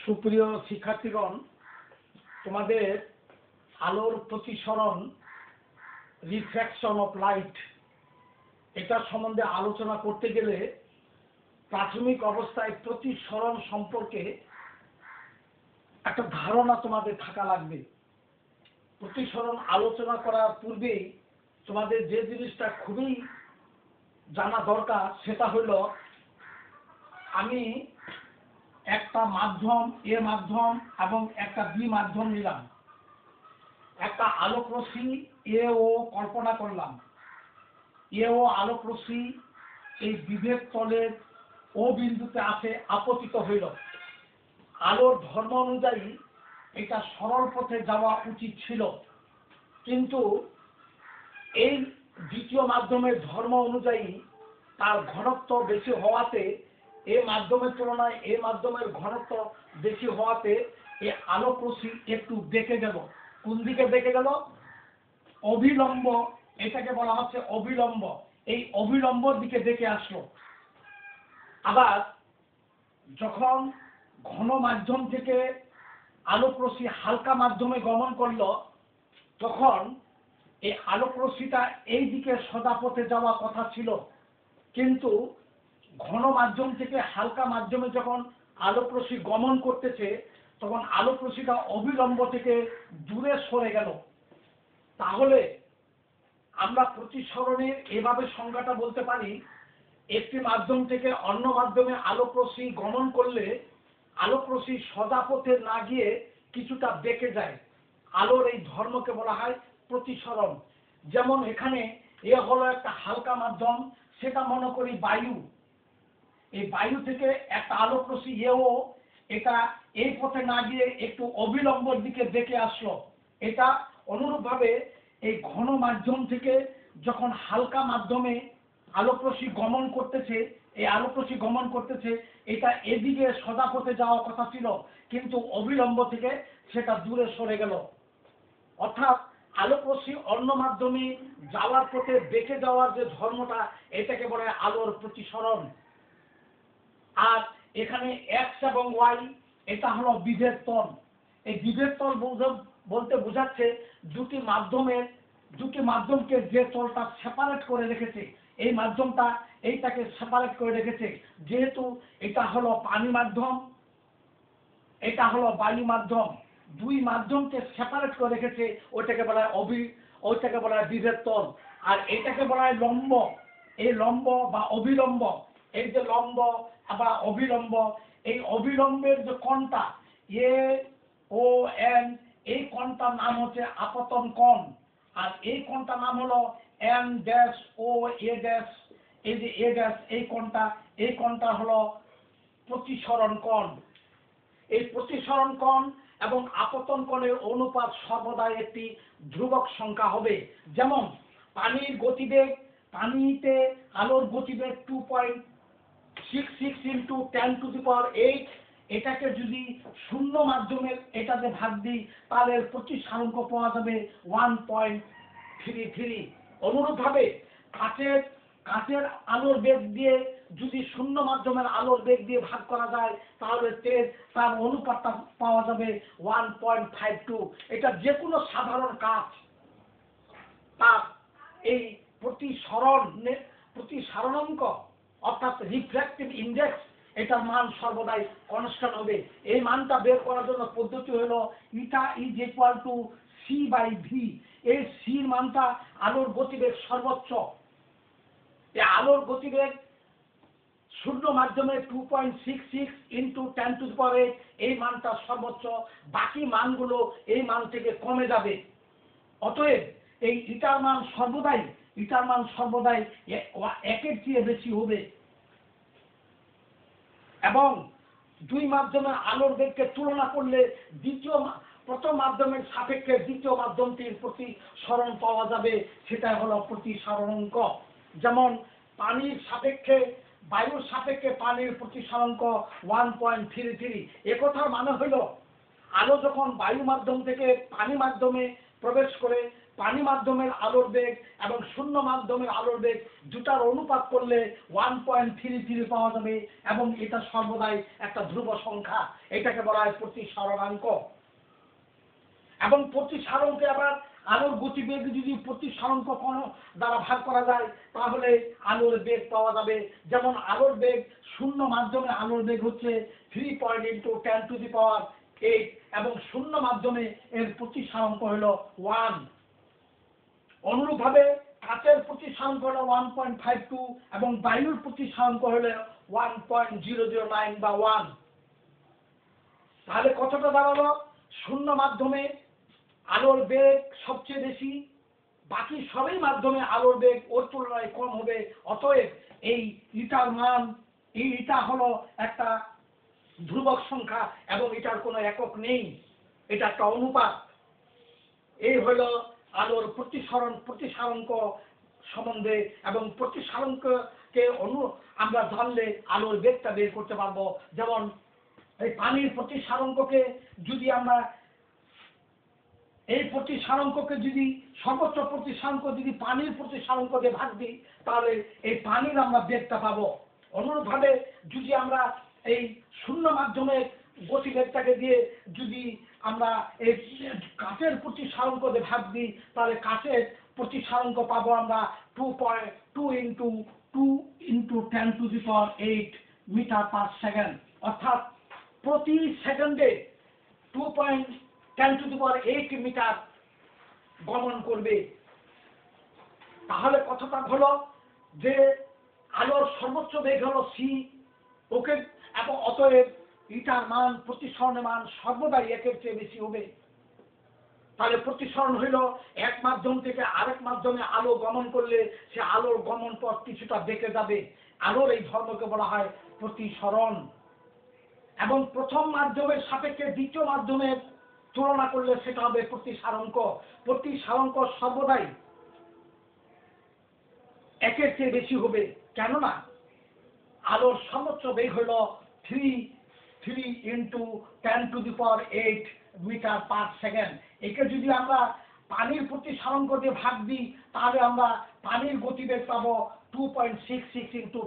সুপ্রিয় শিক্ষার্থীগণ, তোমাদের আলোর প্রতিসরণ রিফ্র্যাকশন অফ লাইট এটার সম্বন্ধে আলোচনা করতে গেলে প্রাথমিক অবস্থায় প্রতিসরণ সম্পর্কে একটা ধারণা তোমাদের থাকা লাগবে। প্রতিসরণ আলোচনা করার পূর্বেই তোমাদের যে জিনিসটা খুবই জানা দরকার সেটা হলো, আমি একটা মাধ্যম এ মাধ্যম এবং একটা বি মাধ্যম নিলাম, একটা আলোক রশ্মি এ ও কল্পনা করলাম। এ ও আলোক রশ্মি এই বিভেদ তলের ও বিন্দুতে আসে আপতিত হইল। আলোর ধর্ম অনুযায়ী এটা সরল পথে যাওয়া উচিত ছিল, কিন্তু এই দ্বিতীয় মাধ্যমের ধর্ম অনুযায়ী তার ঘনত্ব বেশি হওয়াতে, এ মাধ্যমের তুলনায় এ মাধ্যমের ঘনত্ব বেশি হওয়াতে এই আলোক রশ্মি একটু বেঁকে গেল। কোন দিকে বেঁকে গেল? অভিলম্ব, এটাকে বলা হচ্ছে অভিলম্ব। এই অভিলম্বর দিকে বেঁকে আসলো। আবার যখন ঘন মাধ্যম থেকে আলোক রশ্মি হালকা মাধ্যমে গমন করলো, তখন এই আলোক রশ্মিটা এই দিকে সদা পথে যাওয়া কথা ছিল, কিন্তু ঘন মাধ্যম থেকে হালকা মাধ্যমে যখন আলোক রশ্মি গমন করতেছে, তখন আলোক রশ্মিটা অবিলম্ব থেকে দূরে সরে গেল। তাহলে আমরা প্রতিসরণের এভাবে সংজ্ঞাটা বলতে পারি, একটি মাধ্যম থেকে অন্য মাধ্যমে আলোক রশ্মি গমন করলে আলোক রশ্মি সদা পথে না গিয়ে কিছুটা বেঁকে যায়। আলোর এই ধর্মকে বলা হয় প্রতিসরণ। যেমন এখানে এ হলো একটা হালকা মাধ্যম, সেটা মনে করি বায়ু। এই বায়ু থেকে একটা আলোক রশ্মি এও এটা এই পথে না গিয়ে একটু অবিলম্বর দিকে বেঁকে আসলো। এটা অনুরূপভাবে এই ঘন মাধ্যম থেকে যখন হালকা মাধ্যমে আলোক রশ্মি গমন করতেছে, এই আলোক রশ্মি গমন করতেছে, এটা এদিকে সদা পথে যাওয়ার কথা ছিল, কিন্তু অবিলম্ব থেকে সেটা দূরে সরে গেল। অর্থাৎ আলোক রশ্মি অন্য মাধ্যমে যাওয়ার পথে বেঁকে যাওয়ার যে ধর্মটা, এটাকে বলে আলোর প্রতিসরণ। আর এখানে এক্স এবং ওয়াই এটা হলো বিভেদ তল। এই বিভেদ তল বলতে বোঝাচ্ছে দুটি মাধ্যমকে যে তলটা সেপারেট করে রেখেছে, এই মাধ্যমটা এইটাকে সেপারেট করে রেখেছে। যেহেতু এটা হলো পানি মাধ্যম, এটা হলো বায়ু মাধ্যম, দুই মাধ্যমকে সেপারেট করে রেখেছে, ওইটাকে বলা হয় বিভেদ তল। আর এটাকে বলা হয় লম্ব। এই লম্ব বা অবিলম্ব, এই যে লম্ব বা অবিলম্ব, এই অবিলম্বের যে কোণটা এ ও এন, এই কোণটার নাম হচ্ছে আপতন কোণ। আর এই কোণটার নাম হলো এন ড্যাশ ও এ ড্যাশ। এই যে এ ড্যাশ, এই কোণটা হলো প্রতিসরণ কোণ। এই প্রতিসরণ কোণ এবং আপতন কোণের অনুপাত সর্বদাই একটি ধ্রুবক সংখ্যা হবে। যেমন পানির গতিবেগ, পানিতে আলোর গতিবেগ 2.66 × 10⁸, এটাকে যদি শূন্য মাধ্যমের এটাতে ভাগ দিই, তাহলে প্রতিসারাঙ্ক পাওয়া যাবে 1.33। অনুরূপভাবে কাঁচের আলোর বেগ দিয়ে যদি শূন্য মাধ্যমের আলোর বেগ দিয়ে ভাগ করা যায়, তাহলে তার অনুপাতটা পাওয়া যাবে 1.52। এটা যে কোনো সাধারণ কাঁচ, তার এই প্রতিসারণাঙ্ক অর্থাৎ রিফ্র্যাক্টিভ ইন্ডেক্স, এটার মান সর্বদাই কনস্ট্যান্ট হবে। এই মানটা বের করার জন্য পদ্ধতি হলো ইটা ইজ ইকুয়াল টু c/v। এই সির মানটা আলোর গতিবেগ সর্বোচ্চ। এই আলোর গতিবেগ শূন্য মাধ্যমে 2.66 × 10⁸, এই মানটা সর্বোচ্চ। বাকি মানগুলো এই মান থেকে কমে যাবে। অতএব এই ইটার মান সর্বদাই একের চেয়ে বেশি হবে। এবং দুই মাধ্যমের আলোর বেগকে তুলনা করলে প্রথম মাধ্যমের সাপেক্ষে দ্বিতীয় মাধ্যমটির প্রতিসরণ পাওয়া যাবে, সেটা হলো প্রতিসরণাঙ্ক। যেমন পানির সাপেক্ষে বায়ুর সাপেক্ষে পানির প্রতিসরণাঙ্ক 1.33। একথার মানে হলো, আলো যখন বায়ু মাধ্যম থেকে পানি মাধ্যমে প্রবেশ করে, পানি মাধ্যমের আলোর বেগ এবং শূন্য মাধ্যমের আলোর বেগ দুটার অনুপাত করলে 1.33 পাওয়া যাবে এবং এটা সর্বদাই একটা ধ্রুব সংখ্যা, এটাকে বলা হয় প্রতিসরণাঙ্ক। এবং প্রতিসরণকে আবার আলোর গতিবেগ যদি প্রতিসরণক কোণ দ্বারা ভাগ করা যায় তাহলে আলোর বেগ পাওয়া যাবে। যেমন আলোর বেগ শূন্য মাধ্যমে আলোর বেগ হচ্ছে 3.10⁸ এবং শূন্য মাধ্যমে এর প্রতিসরণক হলো 1। অনুরূপভাবে কাচের প্রতিসরণক হলো 1.52 এবং বায়ুর প্রতিসরণক হলো 1.009 বা 1। তাহলে কতটা দাঁড়ালো? শূন্য মাধ্যমে আলোর বেগ সবচেয়ে বেশি, বাকি সবই মাধ্যমে আলোর বেগ ওর তুলনায় কম হবে। অতএব এই ইটার মান, এই ইটা হলো একটা ধ্রুবক সংখ্যা এবং এটার কোনো একক নেই, এটা একটা অনুপাত। এই হলো আলোর প্রতিসরণক সম্বন্ধে। এবং প্রতিসরণকে আমরা জানলে আলোর বেগটা বের করতে পারবো। যেমন এই পানির প্রতিসরণককে যদি আমরা এই প্রতিসরণককে যদি সর্বোচ্চ প্রতিসরণক যদি পানির প্রতিসরণককে ভাগ দিই তাহলে এই পানির আমরা বেগটা পাবো। অনুরূপভাবে যদি আমরা এই শূন্য মাধ্যমে গতিবেগটাকে দিয়ে যদি আমরা এই কাচের প্রতিসরণককে ভাগ দিই তাহলে কাচের প্রতিসরণক পাবো আমরা 2.2 × 10⁸ মিটার পার সেকেন্ড, অর্থাৎ প্রতি সেকেন্ডে 2.10⁸ মিটার গমন করবে। তাহলে কথাটা হলো যে আলোর সর্বোচ্চ বেগ হলো c, ওকে, এবং অতএব ইটার মান, প্রতিসরণের মান সর্বদাই একের চেয়ে বেশি হবে। তাহলে প্রতিসরণ হইল এক মাধ্যম থেকে আরেক মাধ্যমে আলো গমন করলে সে আলোর গমন পথ কিছুটা বেঁকে যাবে। আলোর এই ধর্মকে বলা হয় প্রতিসরণ। এবং প্রথম মাধ্যমের সাপেক্ষে দ্বিতীয় মাধ্যমের তুলনা করলে সেটা হবে প্রতিসারণক। প্রতিসারণক সর্বদাই একের চেয়ে বেশি হবে, কেননা আলোর সর্বোচ্চ বেগ হল 3 × 10⁸ মিটার পার সেকেন্ড। একে যদি আমরা পানির প্রতিসরণক দিয়ে ভাগ দিই তাহলে আমরা পানির গতিবেগ পাবো 2.66 ×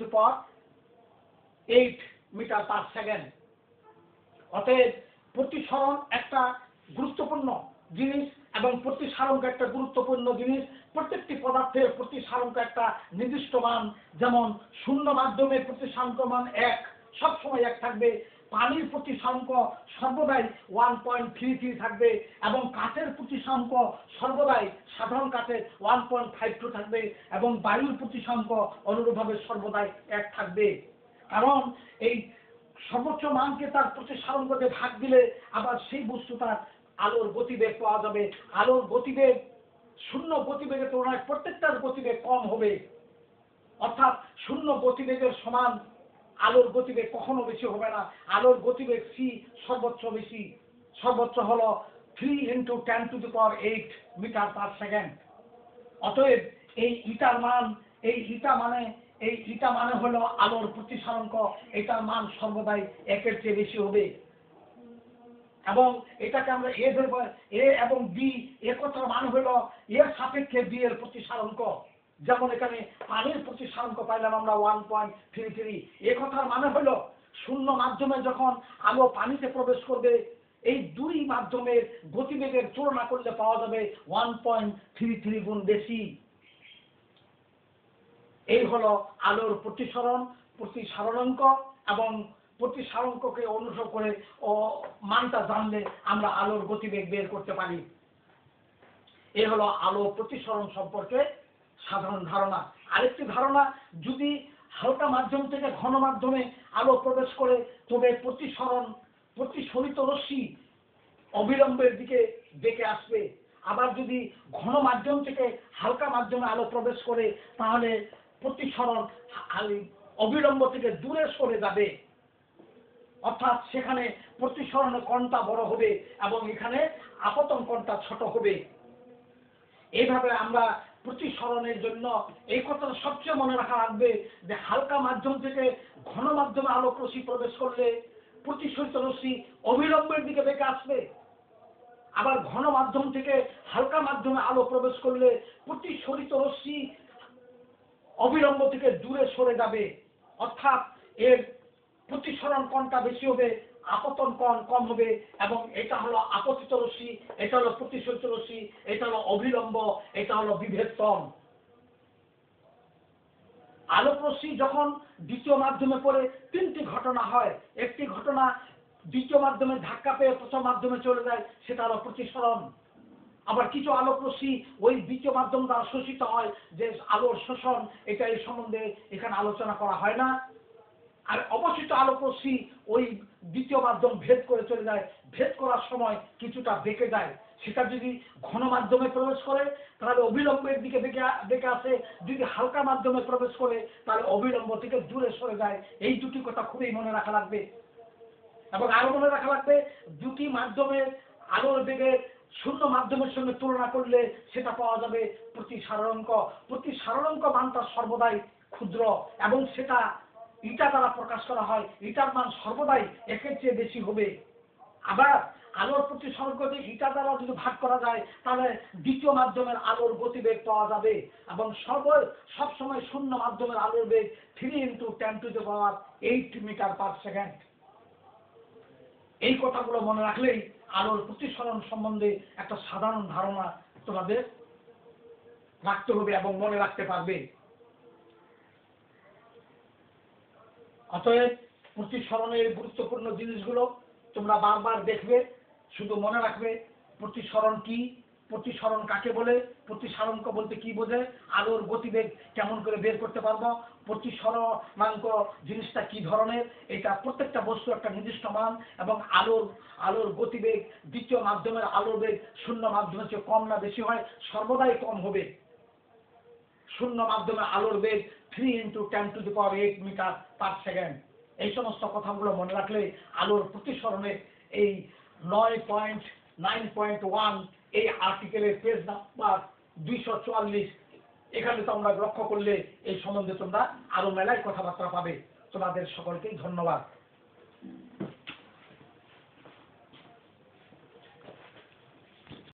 10⁸ মিটার পার সেকেন্ড। অতএব প্রতিসরণ একটা গুরুত্বপূর্ণ জিনিস এবং প্রতিসারণক একটা গুরুত্বপূর্ণ জিনিস। প্রত্যেকটি পদার্থের প্রতিসারণক একটা নির্দিষ্ট মান। যেমন শূন্য মাধ্যমের প্রতিসারণক মান 1, সবসময় 1 থাকবে। পানির প্রতিসারণক সর্বদাই 1.33 থাকবে এবং কাচের প্রতিসারণক সর্বদাই সাধারণ কাচের 1.52 থাকবে এবং বায়ুর প্রতিসারণক অনুরূপভাবে সর্বদাই 1 থাকবে। কারণ এই সর্বোচ্চ মানকে তার প্রতিসরণকে ভাগ দিলে আবার সেই বস্তুটার আলোর গতিবেগ পাওয়া যাবে। আলোর গতিবেগ শূন্য গতিবেগের তুলনায় প্রত্যেকটার গতিবেগ কম হবে, অর্থাৎ শূন্য গতিবেগের সমান আলোর গতিবেগ কখনো বেশি হবে না। আলোর গতিবেগ c সর্বোচ্চ বেশি, সর্বোচ্চ হলো 3 × 10⁸ মিটার পার সেকেন্ড। অতএব এই ইটার মান, এই ইটা মানে হলো আলোর প্রতিসরণক, এটার মান সর্বদাই একের চেয়ে বেশি হবে। এবং এটাকে আমরা এ ধরব, এ এবং বি, এ কথার মান হলো এর সাপেক্ষে বি এর প্রতিসরণক। যেমন এখানে পানির প্রতিসরণক পাইলাম আমরা 1.33। এ কথার মানে হলো শূন্য মাধ্যমে যখন আলো পানিতে প্রবেশ করবে এই দুই মাধ্যমের গতিবেগের তুলনা করলে পাওয়া যাবে 1.33 গুণ বেশি। এই হলো আলোর প্রতিসরণাঙ্ক এবং প্রতিসরণককে অনুসরণ করে মানটা জানলে আমরা আলোর গতিবেগ বের করতে পারি। এই হলো আলো প্রতিসরণ সম্পর্কে সাধারণ ধারণা। আরেকটি ধারণা, যদি হালকা মাধ্যম থেকে ঘন মাধ্যমে আলো প্রবেশ করে তবে প্রতিসরিত রশ্মি অবিলম্বের দিকে বেঁকে আসবে। আবার যদি ঘন মাধ্যম থেকে হালকা মাধ্যমে আলো প্রবেশ করে তাহলে প্রতিসরণ অবিলম্ব থেকে দূরে সরে যাবে, অর্থাৎ সেখানে প্রতিসরণের কোণটা বড় হবে এবং এখানে আপতন কোণটা ছোট হবে। এইভাবে আমরা প্রতিসরণের জন্য এই কথাটা সবচেয়ে মনে রাখা লাগবে যে হালকা মাধ্যম থেকে ঘন মাধ্যমে আলোক রশ্মি প্রবেশ করলে প্রতিসরিত রশ্মি অবিলম্বের দিকে বেঁকে আসবে আবার ঘন মাধ্যম থেকে হালকা মাধ্যমে আলো প্রবেশ করলে প্রতিসরিত রশ্মি অবিলম্ব থেকে দূরে সরে যাবে, অর্থাৎ এর প্রতিসরণ কোণটা বেশি হবে, আপতন কোণ কম হবে। এবং এটা হলো আপতিত রশ্মি, এটা হলো প্রতিসরিত রশ্মি, এটা হলো অবিলম্ব, এটা হলো বিভেদন। আলোক রশ্মি যখন দ্বিতীয় মাধ্যমে পড়ে তিনটি ঘটনা হয়। একটি ঘটনা দ্বিতীয় মাধ্যমে ধাক্কা পেয়ে প্রথম মাধ্যমে চলে যায়, সেটা হলো প্রতিসরণ। আবার কিছু আলোক রশ্মি ওই দ্বিতীয় মাধ্যম দ্বারা শোষিত হয়, যে আলোর শোষণ, এটা এই সম্বন্ধে এখানে আলোচনা করা হয় না। আর অবশিষ্ট আলোক রশ্মি ওই দ্বিতীয় মাধ্যম ভেদ করে চলে যায়, ভেদ করার সময় কিছুটা বেঁকে যায়। সেটা যদি ঘন মাধ্যমে প্রবেশ করে তাহলে অবিলম্বের দিকে বেঁকে আসে, যদি হালকা মাধ্যমে প্রবেশ করে তাহলে অবিলম্ব থেকে দূরে সরে যায়। এই দুটি কথা খুবই মনে রাখা লাগবে। এবং আরো মনে রাখা লাগবে, দুটি মাধ্যমের আলোর বেগের শূন্য মাধ্যমের সঙ্গে তুলনা করলে সেটা পাওয়া যাবে প্রতিসারণাঙ্ক। প্রতিসারণাঙ্ক মানটা সর্বদাই ক্ষুদ্র এবং সেটা ইটা দ্বারা প্রকাশ করা হয়। ইটার মান সর্বদাই একের চেয়ে বেশি হবে। আবার আলোর প্রতিসরণকে ইটা দ্বারা যদি ভাগ করা যায় তাহলে দ্বিতীয় মাধ্যমের আলোর গতিবেগ পাওয়া যাবে। এবং সবসময় শূন্য মাধ্যমের আলোর বেগ 3 × 10⁸ মিটার/সেকেন্ড। এই কথাগুলো মনে রাখলেই আলোর প্রতিসরণ সম্বন্ধে একটা সাধারণ ধারণা তোমাদের রাখতে হবে এবং মনে রাখতে পারবে। অতএব প্রতিসরণের গুরুত্বপূর্ণ জিনিসগুলো তোমরা বারবার দেখবে, শুধু মনে রাখবে প্রতিসরণ কি, প্রতিসরণ কাকে বলে, প্রতিসারণাঙ্ক বলতে কি বোঝায়, আলোর গতিবেগ কেমন করে বের করতে পারবো, প্রতিসরণাঙ্ক জিনিসটা কি ধরনের, এটা প্রত্যেকটা বস্তু একটা নির্দিষ্ট মান। এবং আলোর গতিবেগ দ্বিতীয় মাধ্যমের আলোর বেগ শূন্য মাধ্যমের চেয়ে কম না বেশি হয়, সর্বদাই কম হবে। শূন্য মাধ্যমে আলোর বেগ 3 × 10⁸ মিটার/সেকেন্ড। এই সমস্ত কথাগুলো মনে রাখলে আলোর প্রতিসরণের এই 9.1 এই আর্টিকেলের পেজ নাম্বার 244 এখানে তোমরা লক্ষ্য করলে এই সম্বন্ধে তোমরা আরো মেলায় কথাবার্তা পাবে। তোমাদের সকলকেই ধন্যবাদ।